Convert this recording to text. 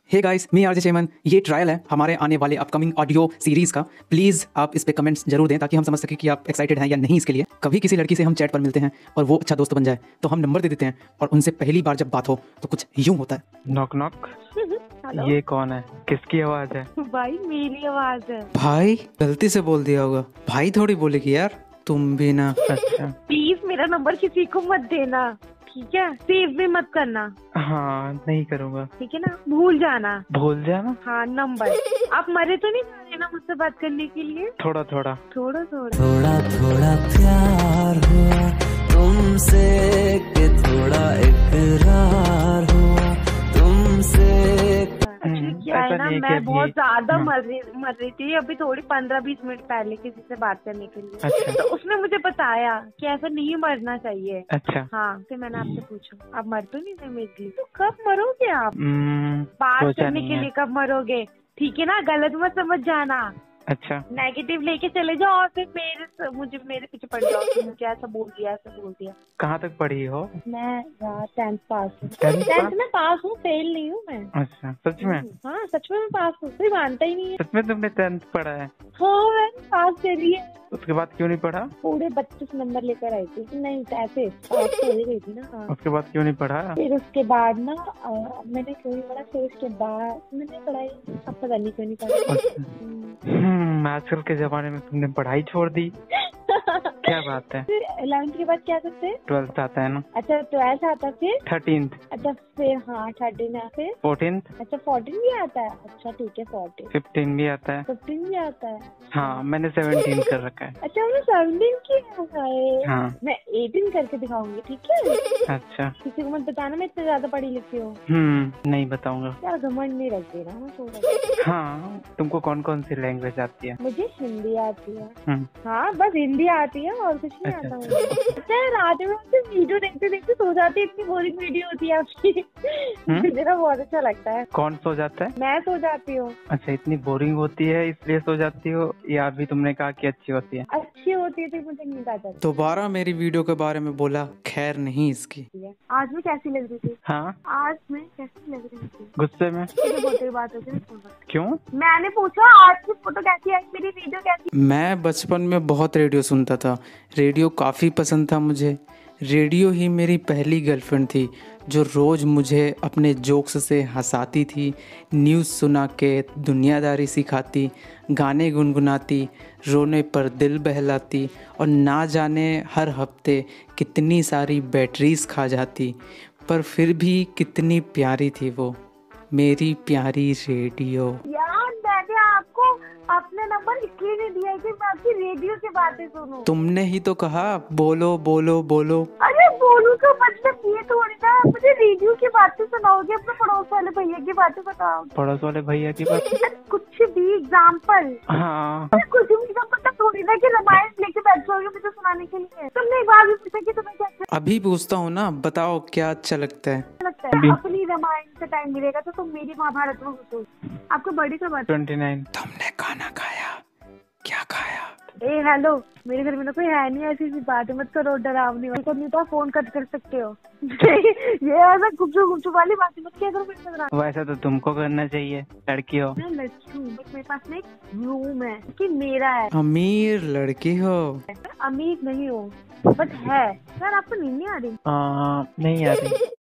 Hey guys, मी RJ chemmeen. ये trial है हमारे आने वाले अपकमिंग ऑडियो सीरीज का। प्लीज़ आप इस पे कमेंट्स जरूर दें ताकि हम समझ सकें कि आप एक्साइटेड हैं या नहीं इसके लिए। कभी किसी लड़की से हम चैट पर मिलते हैं और वो अच्छा दोस्त बन जाए तो हम नंबर दे देते हैं और उनसे पहली बार जब बात हो तो कुछ यूं होता है। Knock knock. ये कौन है? किसकी आवाज है? भाई मेरी आवाज है। भाई गलती से बोल दिया होगा। भाई थोड़ी बोलेगी यार, तुम भी ना। अच्छा प्लीज मेरा नंबर किसी को मत देना, ठीक है? सेव भी मत करना, हाँ नहीं करूँगा। ठीक है ना? भूल जाना। भूल जाना? हाँ नंबर। आप मरे तो नहीं जा रहे ना मुझसे बात करने के लिए? थोड़ा थोड़ा थोड़ा थोड़ा थोड़ा थोड़ा प्यार हुआ तुमसे कि थोड़ा इकरार हुआ तुमसे। क्या है ना, मैं बहुत ज्यादा मर रही थी अभी थोड़ी 15-20 मिनट पहले किसी से बात करने के लिए। अच्छा। तो उसने मुझे बताया कि ऐसा नहीं मरना चाहिए। अच्छा हाँ, फिर मैंने आपसे पूछा आप मर तो नहीं थे मेरे लिए? तो कब मरोगे आप? बात सोचा करने नहीं के है। लिए कब मरोगे? ठीक है ना, गलत मत समझ जाना। अच्छा नेगेटिव लेके चले जाओ और फिर मेरे पीछे पड़ जाओ कि मुझे ऐसा बोल दिया। कहाँ तक पढ़ी हो? मैं 10th पास हूँ। 10th 10th में पास हूँ, फेल नहीं हूँ मैं। अच्छा सच में? हाँ सच में मैं पास हूँ, कोई मानता ही नहीं है। सच में तुमने 10th पढ़ा है? हाँ मैंने पास करी है। उसके बाद क्यों नहीं पढ़ा? पूरे 32 नंबर लेकर आई थी। नहीं ऐसे पास तो हो गई थी ना। हाँ। उसके बाद क्यों नहीं पढ़ा? फिर उसके बाद ना मैंने क्यों नहीं पढ़ा, फिर उसके बाद मैंने पढ़ाई, अब पता नहीं क्यों नहीं पढ़ा। आजकल के जमाने में तुमने पढ़ाई छोड़ दी, क्या बात है? फिर 11th के बाद क्या करते हैं? 12th आता है ना? अच्छा 12th आता, फिर 13th, अच्छा फिर हाँ 13 फिर 14th, अच्छा 14 भी आता है। अच्छा ठीक है 14, 15 भी आता है। 15 भी आता है। हाँ मैंने 17 कर रखा है। अच्छा मैंने 17 किया है। हाँ मैं 18 करके दिखाऊंगी, ठीक है? अच्छा किसी को मत बताना मैं इतने ज्यादा पढ़ी लिखी हूँ। नहीं बताऊंगा। यार घमंड नहीं रख देना मैं थोड़ा। हाँ तुमको कौन कौन सी लैंग्वेज आती है? मुझे हिंदी आती है। हम्म, हाँ बस हिंदी आती है और कुछ नहीं अच्छा। आता मुझे। अच्छा रात में मुझे वीडियो देखते देखते सो जाती है, इतनी बोरिंग वीडियो होती है आपकी। मुझे ना बहुत अच्छा लगता है। कौन सो जाता है? मैं सो जाती हूँ। अच्छा इतनी बोरिंग होती है इसलिए सो जाती हो, या अभी तुमने कहा कि अच्छी होती है? अच्छी होती है तो मुझे नींद आ जाती दोबारा मेरी वीडियो के बारे में बोला, खैर नहीं इसकी। है। आज मैं कैसी लग रही थी? हाँ आज मैं कैसी लग रही थी? गुस्से में? मुझे बोलते बात होती है। क्यों? मैंने पूछा आज की फोटो कैसी आई, मेरी वीडियो कैसी? मैं बचपन में बहुत रेडियो सुनता था। रेडियो काफ़ी पसंद था मुझे। रेडियो ही मेरी पहली गर्लफ्रेंड थी जो रोज़ मुझे अपने जोक्स से हंसाती थी, न्यूज़ सुना के दुनियादारी सिखाती, गाने गुनगुनाती, रोने पर दिल बहलाती और ना जाने हर हफ्ते कितनी सारी बैटरीज खा जाती। पर फिर भी कितनी प्यारी थी वो, मेरी प्यारी रेडियो। यार मैंने आपको अपना नंबर इसलिए नहीं दिया है कि मैं आपकी रेडियो की बातें सुनूं। तुमने ही तो कहा बोलो बोलो बोलो। अरे बोलू का मतलब ये थोड़ी ना मुझे रेडियो की बातें सुनाओगे, अपने पड़ोस वाले भैया की बातें बताओगे। पड़ोस वाले भैया की बात? कुछ भी एग्जाम्पल। हाँ कुछ भी एग्जाम्पल थोड़ी ना कि रामायण लेके बैठ जाओगे मुझे सुनाने के लिए। तुमने एक बार भी पूछा कि तुम्हें क्या अच्छा अभी पूछता हूँ ना, बताओ क्या अच्छा लगता है? लगता है? अपनी रामायण से टाइम मिलेगा तो तुम मेरी महाभारत में घुसो। आपको बड़ी का बात। 29। तुमने खाना खाया? क्या खाया? ए हेलो, मेरे घर में ना कोई है नहीं, ऐसी सी बात है मत करो, डरावनी वाली करनी तो फोन कट कर सकते हो। ये ऐसा गुपचुप वाली बातें मत किया करो मेरे साथ। वैसा तो तुमको करना चाहिए, लड़की हो। मैं लड़की हूँ बट मेरे पास ना एक रूम है कि मेरा है। अमीर लड़की हो? अमीर नहीं हूँ बट है। सर आपको नींद नहीं आ रही? नहीं आ रही।